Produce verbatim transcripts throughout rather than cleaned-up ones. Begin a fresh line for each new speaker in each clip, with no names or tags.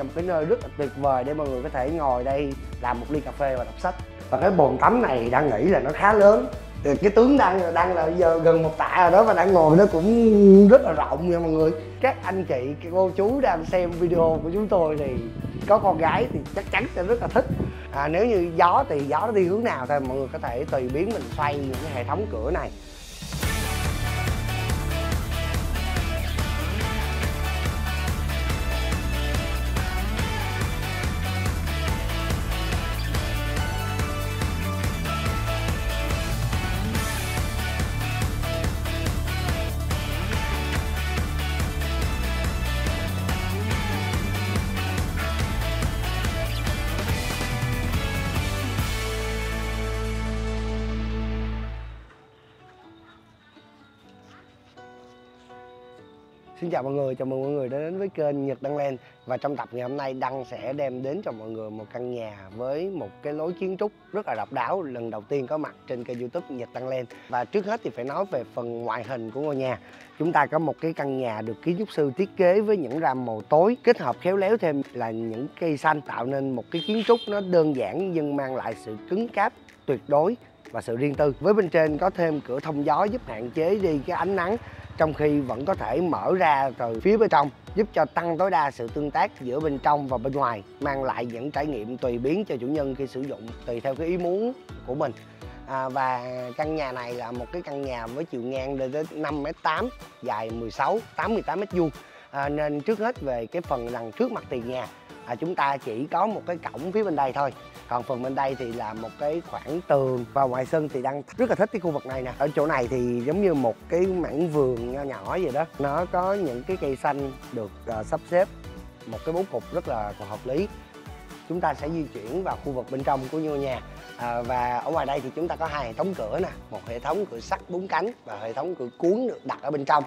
cho một cái nơi rất là tuyệt vời để mọi người có thể ngồi đây làm một ly cà phê và đọc sách. Và cái bồn tắm này đang nghĩ là nó khá lớn. Cái tướng đang đang là giờ gần một tạ rồi đó, và đang ngồi nó cũng rất là rộng nha mọi người. Các anh chị, các cô chú đang xem video của chúng tôi thì có con gái thì chắc chắn sẽ rất là thích. À, nếu như gió thì gió nó đi hướng nào thôi mọi người có thể tùy biến mình xoay những cái hệ thống cửa này. Xin chào mọi người, chào mừng mọi người đã đến với kênh Nhật Đăng Land. Và trong tập ngày hôm nay Đăng sẽ đem đến cho mọi người một căn nhà với một cái lối kiến trúc rất là độc đáo, lần đầu tiên có mặt trên kênh YouTube Nhật Đăng Land. Và trước hết thì phải nói về phần ngoại hình của ngôi nhà. Chúng ta có một cái căn nhà được kiến trúc sư thiết kế với những ram màu tối, kết hợp khéo léo thêm là những cây xanh, tạo nên một cái kiến trúc nó đơn giản nhưng mang lại sự cứng cáp tuyệt đối và sự riêng tư. Với bên trên có thêm cửa thông gió giúp hạn chế đi cái ánh nắng, trong khi vẫn có thể mở ra từ phía bên trong, giúp cho tăng tối đa sự tương tác giữa bên trong và bên ngoài, mang lại những trải nghiệm tùy biến cho chủ nhân khi sử dụng tùy theo cái ý muốn của mình. À, và căn nhà này là một cái căn nhà với chiều ngang lên tới năm mét tám, dài mười sáu, tám mươi tám mét vuông. À, nên trước hết về cái phần đằng trước mặt tiền nhà, à, chúng ta chỉ có một cái cổng phía bên đây thôi. Còn phần bên đây thì là một cái khoảng tường, và ngoài sân thì Đăng rất là thích cái khu vực này nè. Ở chỗ này thì giống như một cái mảng vườn nho nhỏ vậy đó. Nó có những cái cây xanh được uh, sắp xếp một cái bố cục rất là hợp lý. Chúng ta sẽ di chuyển vào khu vực bên trong của ngôi nhà. À, và ở ngoài đây thì chúng ta có hai hệ thống cửa nè, một hệ thống cửa sắt bốn cánh và hệ thống cửa cuốn được đặt ở bên trong.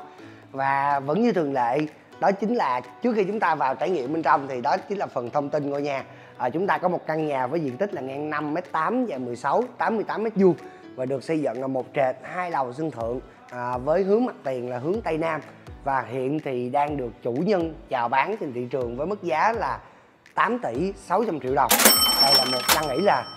Và vẫn như thường lệ, đó chính là trước khi chúng ta vào trải nghiệm bên trong thì đó chính là phần thông tin ngôi nhà. À, chúng ta có một căn nhà với diện tích là ngang năm mét tám, dài mười sáu, tám mươi tám mét vuông và được xây dựng là một trệt hai lầu sân thượng, à, với hướng mặt tiền là hướng Tây Nam, và hiện thì đang được chủ nhân chào bán trên thị trường với mức giá là tám tỷ sáu trăm triệu đồng. Đây là một, Đăng nghĩ là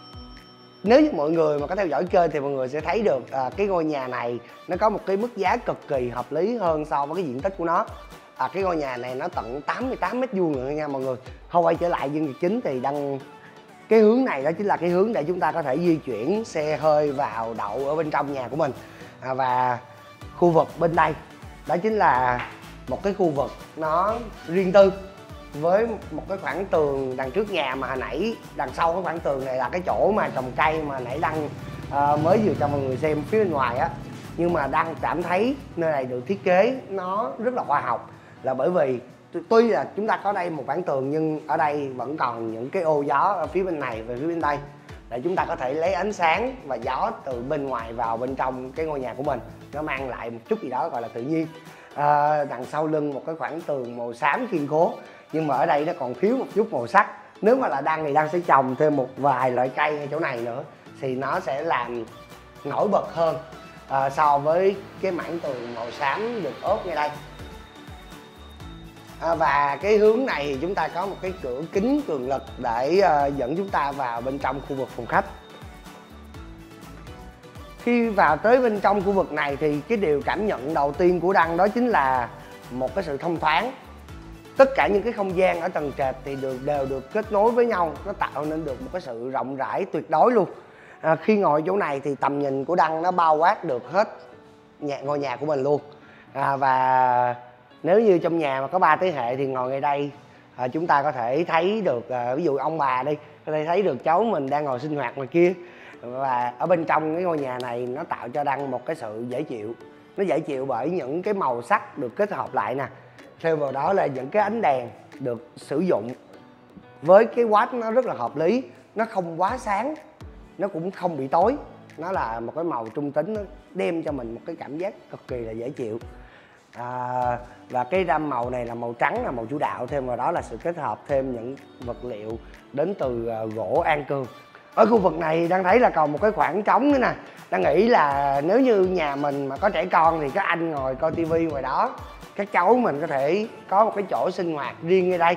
nếu như mọi người mà có theo dõi kênh thì mọi người sẽ thấy được à, cái ngôi nhà này nó có một cái mức giá cực kỳ hợp lý hơn so với cái diện tích của nó. À, cái ngôi nhà này nó tận tám mươi tám mét vuông rồi nha mọi người. Không quay trở lại nhân vật chính thì Đăng cái hướng này đó chính là cái hướng để chúng ta có thể di chuyển xe hơi vào đậu ở bên trong nhà của mình. À, và khu vực bên đây đó chính là một cái khu vực nó riêng tư, với một cái khoảng tường đằng trước nhà mà hồi nãy đằng sau cái khoảng tường này là cái chỗ mà trồng cây mà nãy Đăng uh, mới vừa cho mọi người xem phía bên ngoài á. Nhưng mà Đăng cảm thấy nơi này được thiết kế nó rất là khoa học, là bởi vì tuy là chúng ta có đây một khoảng tường nhưng ở đây vẫn còn những cái ô gió ở phía bên này và phía bên đây để chúng ta có thể lấy ánh sáng và gió từ bên ngoài vào bên trong cái ngôi nhà của mình, nó mang lại một chút gì đó gọi là tự nhiên. À, đằng sau lưng một cái khoảng tường màu xám kiên cố, nhưng mà ở đây nó còn thiếu một chút màu sắc. Nếu mà là Đăng thì Đăng sẽ trồng thêm một vài loại cây ngay chỗ này nữa thì nó sẽ làm nổi bật hơn à, so với cái mảng tường màu xám được ốp ngay đây. À, và cái hướng này thì chúng ta có một cái cửa kính cường lực để uh, dẫn chúng ta vào bên trong khu vực phòng khách. Khi vào tới bên trong khu vực này thì cái điều cảm nhận đầu tiên của Đăng đó chính là một cái sự thông thoáng. Tất cả những cái không gian ở tầng trệt thì đều, đều được kết nối với nhau, nó tạo nên được một cái sự rộng rãi tuyệt đối luôn. À, khi ngồi chỗ này thì tầm nhìn của Đăng nó bao quát được hết nhà, ngôi nhà của mình luôn. À, và nếu như trong nhà mà có ba thế hệ thì ngồi ngay đây à, chúng ta có thể thấy được à, ví dụ ông bà đi có thể thấy được cháu mình đang ngồi sinh hoạt ngoài kia. Và ở bên trong cái ngôi nhà này nó tạo cho Đăng một cái sự dễ chịu. Nó dễ chịu bởi những cái màu sắc được kết hợp lại nè, thêm vào đó là những cái ánh đèn được sử dụng với cái watt nó rất là hợp lý. Nó không quá sáng, nó cũng không bị tối, nó là một cái màu trung tính, nó đem cho mình một cái cảm giác cực kỳ là dễ chịu. À, và cái ram màu này là màu trắng, là màu chủ đạo, thêm vào đó là sự kết hợp thêm những vật liệu đến từ uh, gỗ an cương. Ở khu vực này đang thấy là còn một cái khoảng trống nữa nè. Đang nghĩ là nếu như nhà mình mà có trẻ con thì các anh ngồi coi tivi ngoài đó, các cháu mình có thể có một cái chỗ sinh hoạt riêng ngay đây.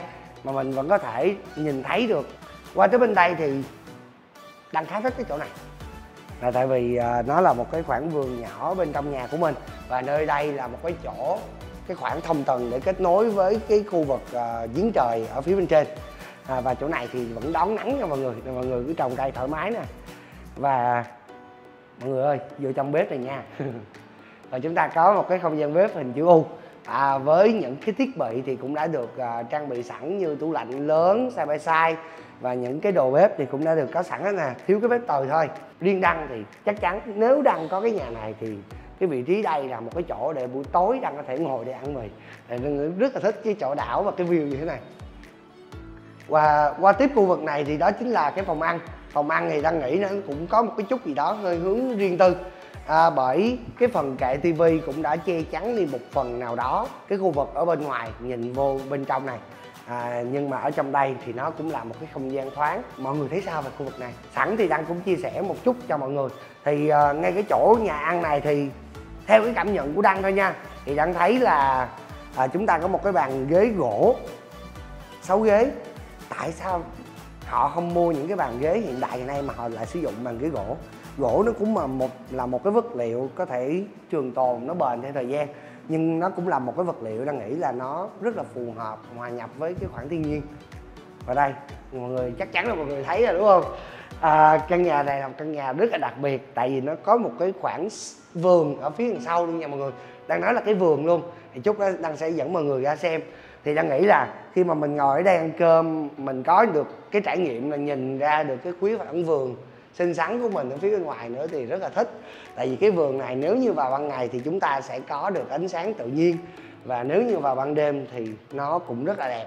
mà mình vẫn có thể nhìn thấy được. Qua tới bên đây thì Đăng khá thích cái chỗ này, là tại vì uh, nó là một cái khoảng vườn nhỏ bên trong nhà của mình, và nơi đây là một cái chỗ, cái khoảng thông tầng để kết nối với cái khu vực uh, giếng trời ở phía bên trên. À, và chỗ này thì vẫn đón nắng cho mọi người, nên mọi người cứ trồng cây thoải mái nè. Và mọi người ơi, vô trong bếp này nha. Và chúng ta có một cái không gian bếp hình chữ U, à, với những cái thiết bị thì cũng đã được uh, trang bị sẵn như tủ lạnh lớn, side by side, và những cái đồ bếp thì cũng đã được có sẵn đó nè, thiếu cái bếp tồi thôi. Riêng Đăng thì chắc chắn nếu Đăng có cái nhà này thì cái vị trí đây là một cái chỗ để buổi tối Đăng có thể ngồi để ăn mì. Đăng rất là thích cái chỗ đảo và cái view như thế này. Và qua tiếp khu vực này thì đó chính là cái phòng ăn. Phòng ăn thì Đăng nghĩ nó cũng có một cái chút gì đó hơi hướng riêng tư, à, bởi cái phần kệ tivi cũng đã che chắn đi một phần nào đó cái khu vực ở bên ngoài nhìn vô bên trong này. À, nhưng mà ở trong đây thì nó cũng là một cái không gian thoáng. Mọi người thấy sao về khu vực này? Sẵn thì Đăng cũng chia sẻ một chút cho mọi người. Thì uh, ngay cái chỗ nhà ăn này thì theo cái cảm nhận của Đăng thôi nha, thì Đăng thấy là uh, chúng ta có một cái bàn ghế gỗ, sáu ghế. Tại sao họ không mua những cái bàn ghế hiện đại ngày nay mà họ lại sử dụng bàn ghế gỗ? Gỗ nó cũng là một là một cái vật liệu có thể trường tồn, nó bền theo thời gian, nhưng nó cũng là một cái vật liệu Đang nghĩ là nó rất là phù hợp, hòa nhập với cái khoảng thiên nhiên. Và đây, mọi người chắc chắn là mọi người thấy rồi đúng không? À, căn nhà này là một căn nhà rất là đặc biệt, tại vì nó có một cái khoảng vườn ở phía đằng sau luôn nha mọi người. Đang nói là cái vườn luôn, thì chút đó Đăng sẽ dẫn mọi người ra xem. Thì Đăng nghĩ là khi mà mình ngồi ở đây ăn cơm, mình có được cái trải nghiệm là nhìn ra được cái quý khoảng vườn xinh xắn của mình ở phía bên ngoài nữa thì rất là thích. Tại vì cái vườn này nếu như vào ban ngày thì chúng ta sẽ có được ánh sáng tự nhiên, và nếu như vào ban đêm thì nó cũng rất là đẹp.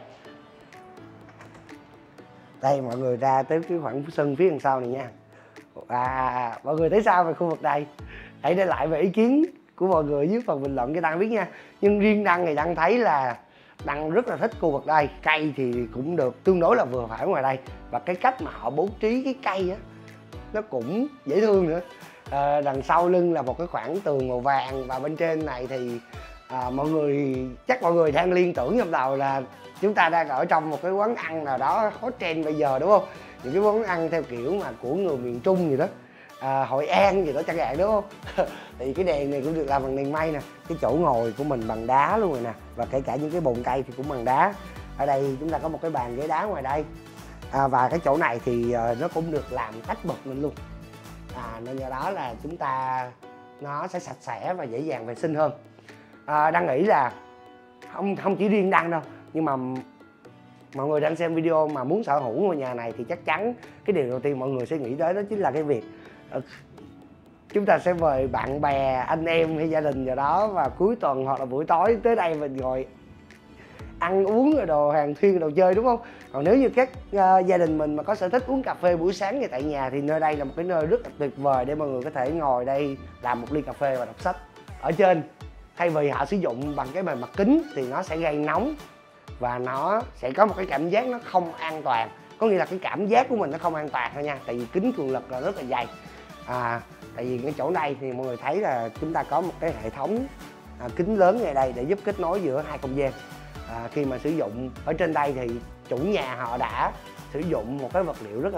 Đây mọi người ra tới cái khoảng sân phía đằng sau này nha. À, mọi người thấy sao về khu vực này? Hãy để lại về ý kiến của mọi người dưới phần bình luận cho Đăng biết nha. Nhưng riêng Đăng thì Đăng thấy là Đăng rất là thích khu vực đây. Cây thì cũng được tương đối là vừa phải ngoài đây, và cái cách mà họ bố trí cái cây á nó cũng dễ thương nữa. À, đằng sau lưng là một cái khoảng tường màu vàng, và bên trên này thì à, mọi người chắc mọi người đang liên tưởng trong đầu là chúng ta đang ở trong một cái quán ăn nào đó hot trend bây giờ đúng không? Những cái món ăn theo kiểu mà của người miền Trung gì đó, à, Hội An gì đó chẳng hạn đúng không? Thì cái đèn này cũng được làm bằng đèn mây nè, cái chỗ ngồi của mình bằng đá luôn rồi nè, và kể cả những cái bồn cây thì cũng bằng đá. Ở đây chúng ta có một cái bàn ghế đá ngoài đây. À, và cái chỗ này thì uh, nó cũng được làm tách bật lên luôn, à, nên do đó là chúng ta nó sẽ sạch sẽ và dễ dàng vệ sinh hơn. À, Đăng nghĩ là không không chỉ riêng Đăng đâu, nhưng mà mọi người đang xem video mà muốn sở hữu ngôi nhà này thì chắc chắn cái điều đầu tiên mọi người sẽ nghĩ tới đó chính là cái việc uh, chúng ta sẽ mời bạn bè, anh em hay gia đình vào đó và cuối tuần hoặc là buổi tối tới đây mình ngồi ăn uống rồi đồ hàng thuyên đồ chơi đúng không? Còn nếu như các uh, gia đình mình mà có sở thích uống cà phê buổi sáng ngay tại nhà thì nơi đây là một cái nơi rất là tuyệt vời để mọi người có thể ngồi đây làm một ly cà phê và đọc sách. Ở trên thay vì họ sử dụng bằng cái bề mặt kính thì nó sẽ gây nóng, và nó sẽ có một cái cảm giác nó không an toàn. Có nghĩa là cái cảm giác của mình nó không an toàn thôi nha, tại vì kính cường lực là rất là dày. À, tại vì cái chỗ này thì mọi người thấy là chúng ta có một cái hệ thống à, kính lớn ngay đây để giúp kết nối giữa hai không gian. À, khi mà sử dụng ở trên đây thì chủ nhà họ đã sử dụng một cái vật liệu rất là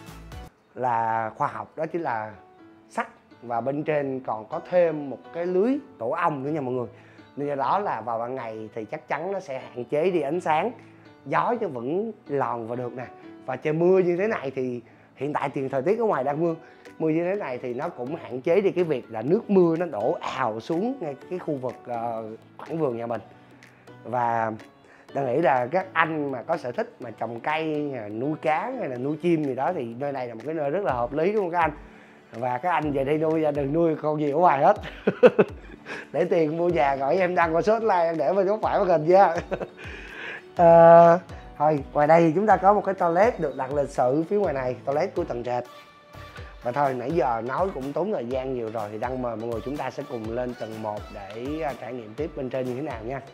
là khoa học, đó chính là sắt, và bên trên còn có thêm một cái lưới tổ ong nữa nha mọi người. Nên do đó là vào ban ngày thì chắc chắn nó sẽ hạn chế đi ánh sáng, gió chứ vẫn lòn vào được nè. Và trời mưa như thế này thì hiện tại thì thời tiết ở ngoài đang mưa mưa như thế này thì nó cũng hạn chế đi cái việc là nước mưa nó đổ ào xuống ngay cái khu vực uh, khoảng vườn nhà mình. Và Đang nghĩ là các anh mà có sở thích mà trồng cây, nuôi cá hay là nuôi chim gì đó thì nơi này là một cái nơi rất là hợp lý đúng không các anh? Và các anh về đây nuôi ra đừng nuôi con gì ở ngoài hết. Để tiền mua nhà gọi em đăng qua số like em để bên góc phải màn hình nha. À, thôi ngoài đây thì chúng ta có một cái toilet được đặt lịch sự phía ngoài này, toilet của tầng trệt. Và thôi nãy giờ nói cũng tốn thời gian nhiều rồi thì Đăng mời mọi người chúng ta sẽ cùng lên tầng một để trải nghiệm tiếp bên trên như thế nào nha.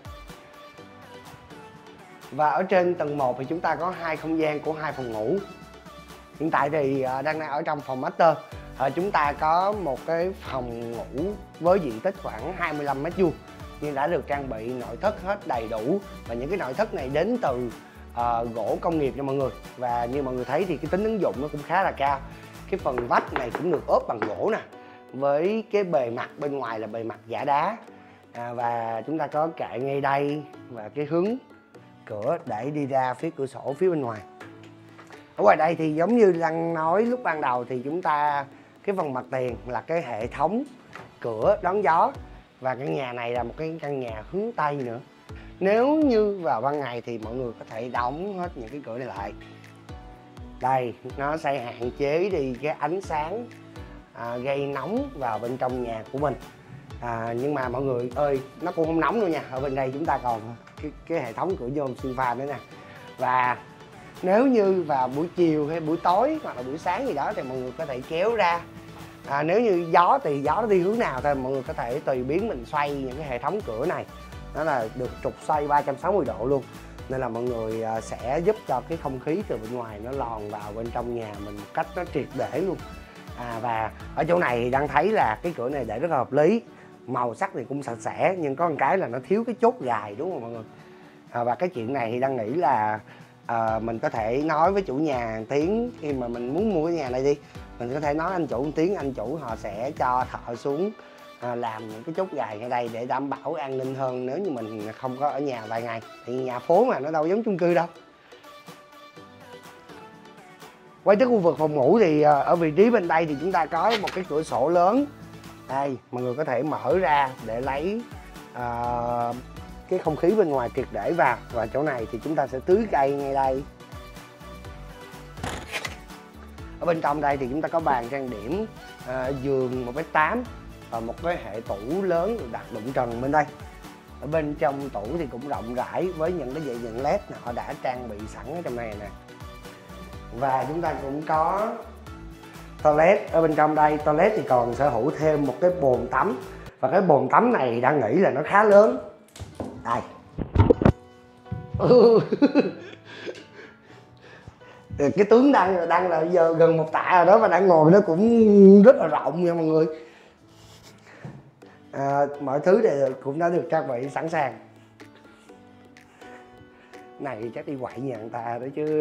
Và ở trên tầng một thì chúng ta có hai không gian của hai phòng ngủ. Hiện tại thì đang đang ở trong phòng master. À, chúng ta có một cái phòng ngủ với diện tích khoảng hai mươi lăm mét vuông nhưng đã được trang bị nội thất hết đầy đủ, và những cái nội thất này đến từ uh, gỗ công nghiệp nha mọi người. Và như mọi người thấy thì cái tính ứng dụng nó cũng khá là cao. Cái phần vách này cũng được ốp bằng gỗ nè, với cái bề mặt bên ngoài là bề mặt giả đá. À, và chúng ta có kệ ngay đây và cái hướng cửa để đi ra phía cửa sổ phía bên ngoài. Ở ngoài đây thì giống như đang nói lúc ban đầu thì chúng ta cái phần mặt tiền là cái hệ thống cửa đón gió, và căn nhà này là một cái căn nhà hướng Tây nữa. Nếu như vào ban ngày thì mọi người có thể đóng hết những cái cửa này lại. Đây, nó sẽ hạn chế đi cái ánh sáng à, gây nóng vào bên trong nhà của mình. À, nhưng mà mọi người ơi, nó cũng không nóng đâu nha. Ở bên đây chúng ta còn cái, cái hệ thống cửa nhôm xuyên pha nữa nè. Và nếu như vào buổi chiều hay buổi tối hoặc là buổi sáng gì đó thì mọi người có thể kéo ra. À, nếu như gió thì gió nó đi hướng nào thì mọi người có thể tùy biến mình xoay những cái hệ thống cửa này. Nó là được trục xoay ba trăm sáu mươi độ luôn. Nên là mọi người sẽ giúp cho cái không khí từ bên ngoài nó lòn vào bên trong nhà mình một cách nó triệt để luôn. À, và ở chỗ này thì đang thấy là cái cửa này để rất là hợp lý. Màu sắc thì cũng sạch sẽ, nhưng có một cái là nó thiếu cái chốt gài, đúng không mọi người? À, và cái chuyện này thì đang nghĩ là à, mình có thể nói với chủ nhà tiếng khi mà mình muốn mua cái nhà này đi. Mình có thể nói anh chủ tiếng, anh chủ họ sẽ cho thợ xuống à, làm những cái chốt gài ngay đây để đảm bảo an ninh hơn nếu như mình không có ở nhà vài ngày. Thì nhà phố mà nó đâu giống chung cư đâu. Quay tới khu vực phòng ngủ thì ở vị trí bên đây thì chúng ta có một cái cửa sổ lớn. Đây, mọi người có thể mở ra để lấy uh, cái không khí bên ngoài triệt để vào. Và chỗ này thì chúng ta sẽ tưới cây ngay đây. Ở bên trong đây thì chúng ta có bàn trang điểm, uh, giường một mét tám và một cái hệ tủ lớn được đặt đụng trần bên đây. Ở bên trong tủ thì cũng rộng rãi với những cái dây điện led họ đã trang bị sẵn ở trong này nè. Và chúng ta cũng có toilet ở bên trong đây. Toilet thì còn sở hữu thêm một cái bồn tắm. Và cái bồn tắm này đang nghĩ là nó khá lớn. Đây. Cái tướng đang đang là giờ gần một tạ rồi đó, và đang ngồi nó cũng rất là rộng nha mọi người. À, mọi thứ đều cũng đã được trang bị sẵn sàng. Này chắc đi quậy nhà người ta đó chứ.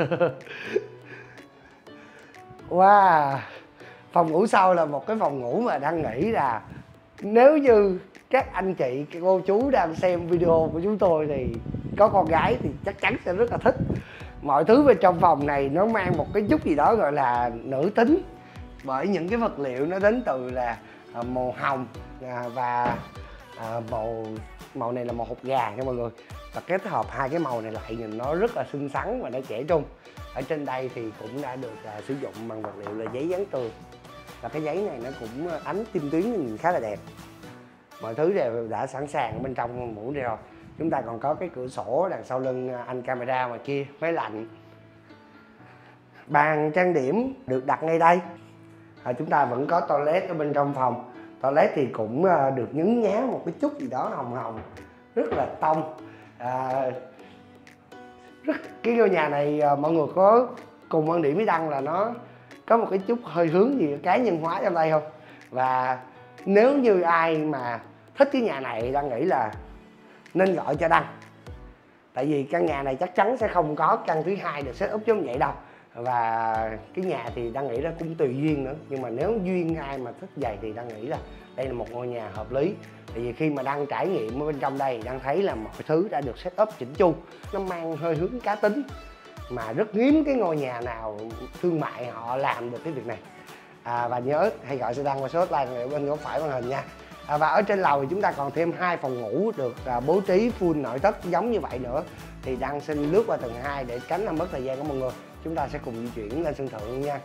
Wow, phòng ngủ sau là một cái phòng ngủ mà đang nghĩ là nếu như các anh chị, các cô chú đang xem video của chúng tôi thì có con gái thì chắc chắn sẽ rất là thích. Mọi thứ bên trong phòng này nó mang một cái chút gì đó gọi là nữ tính, bởi những cái vật liệu nó đến từ là màu hồng và màu màu này là màu hột gà nha mọi người. Và kết hợp hai cái màu này lại nhìn nó rất là xinh xắn và nó trẻ trung. Ở trên đây thì cũng đã được uh, sử dụng bằng vật liệu là giấy dán tường. Và cái giấy này nó cũng ánh tim tuyến nhìn khá là đẹp. Mọi thứ đều đã sẵn sàng bên trong mũ này rồi. Chúng ta còn có cái cửa sổ đằng sau lưng anh camera ngoài kia, máy lạnh. Bàn trang điểm được đặt ngay đây. À, chúng ta vẫn có toilet ở bên trong phòng. Toilet thì cũng uh, được nhấn nhá một cái chút gì đó hồng hồng, rất là tông. À, rất, cái ngôi nhà này à, mọi người có cùng quan điểm với Đăng là nó có một cái chút hơi hướng gì cá nhân hóa trong đây không? Và nếu như ai mà thích cái nhà này, Đăng nghĩ là nên gọi cho Đăng. Tại vì căn nhà này chắc chắn sẽ không có căn thứ hai được set up giống vậy đâu. Và cái nhà thì Đăng nghĩ là cũng tùy duyên nữa. Nhưng mà nếu duyên ai mà thích vậy thì Đăng nghĩ là đây là một ngôi nhà hợp lý. Tại vì khi mà Đăng trải nghiệm ở bên trong đây, Đăng thấy là mọi thứ đã được set up chỉnh chu. Nó mang hơi hướng cá tính. Mà rất hiếm cái ngôi nhà nào thương mại họ làm được cái việc này. À, và nhớ hãy gọi cho Đăng qua số hotline ở bên góc phải màn hình nha. À, và ở trên lầu thì chúng ta còn thêm hai phòng ngủ được à, bố trí full nội thất giống như vậy nữa. Thì Đăng xin lướt qua tầng hai để tránh làm mất thời gian của mọi người. Chúng ta sẽ cùng di chuyển lên sân thượng nha.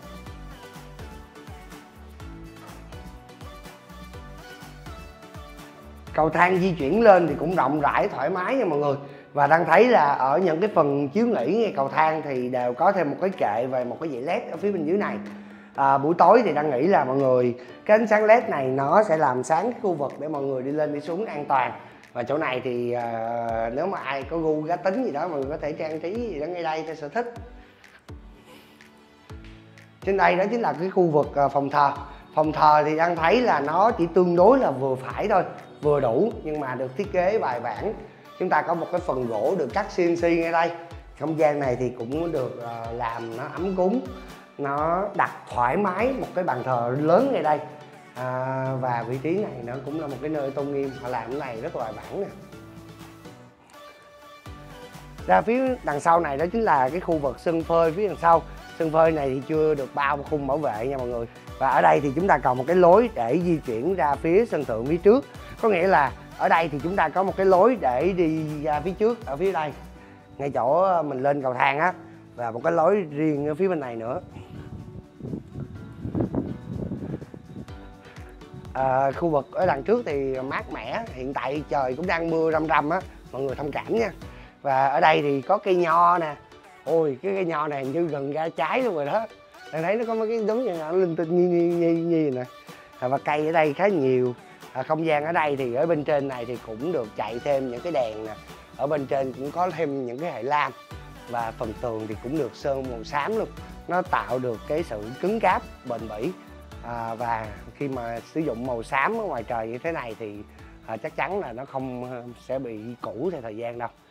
Cầu thang di chuyển lên thì cũng rộng rãi, thoải mái nha mọi người. Và Đăng thấy là ở những cái phần chiếu nghỉ ngay cầu thang thì đều có thêm một cái kệ và một cái dãy led ở phía bên dưới này. À, buổi tối thì Đăng nghĩ là mọi người cái ánh sáng led này nó sẽ làm sáng cái khu vực để mọi người đi lên đi xuống an toàn. Và chỗ này thì à, nếu mà ai có gu cá tính gì đó mọi người có thể trang trí gì đó ngay đây theo sở thích. Trên đây đó chính là cái khu vực phòng thờ. Phòng thờ thì Đăng thấy là nó chỉ tương đối là vừa phải thôi, vừa đủ, nhưng mà được thiết kế bài bản. Chúng ta có một cái phần gỗ được cắt xê en xê ngay đây. Không gian này thì cũng được làm nó ấm cúng, nó đặt thoải mái một cái bàn thờ lớn ngay đây. À, và vị trí này nó cũng là một cái nơi tôn nghiêm, họ làm cái này rất là bài bản nè. Ra phía đằng sau này đó chính là cái khu vực sân phơi phía đằng sau. Sân phơi này thì chưa được bao khung bảo vệ nha mọi người. Và ở đây thì chúng ta còn một cái lối để di chuyển ra phía sân thượng phía trước. Có nghĩa là ở đây thì chúng ta có một cái lối để đi ra phía trước, ở phía đây, ngay chỗ mình lên cầu thang á, và một cái lối riêng ở phía bên này nữa. À, khu vực ở đằng trước thì mát mẻ, hiện tại trời cũng đang mưa răm răm á, mọi người thông cảm nha. Và ở đây thì có cây nho nè. Ôi cái cây nho này hình như gần ra trái luôn rồi đó. Đang thấy nó có mấy cái đống nhỏ nhỏ linh tinh nhi nhi nhi nhi nè. À, và cây ở đây khá nhiều. À, không gian ở đây thì ở bên trên này thì cũng được chạy thêm những cái đèn nè. Ở bên trên cũng có thêm những cái hệ lam. Và phần tường thì cũng được sơn màu xám luôn. Nó tạo được cái sự cứng cáp, bền bỉ. À, và khi mà sử dụng màu xám ở ngoài trời như thế này thì à, chắc chắn là nó không sẽ bị cũ theo thời gian đâu.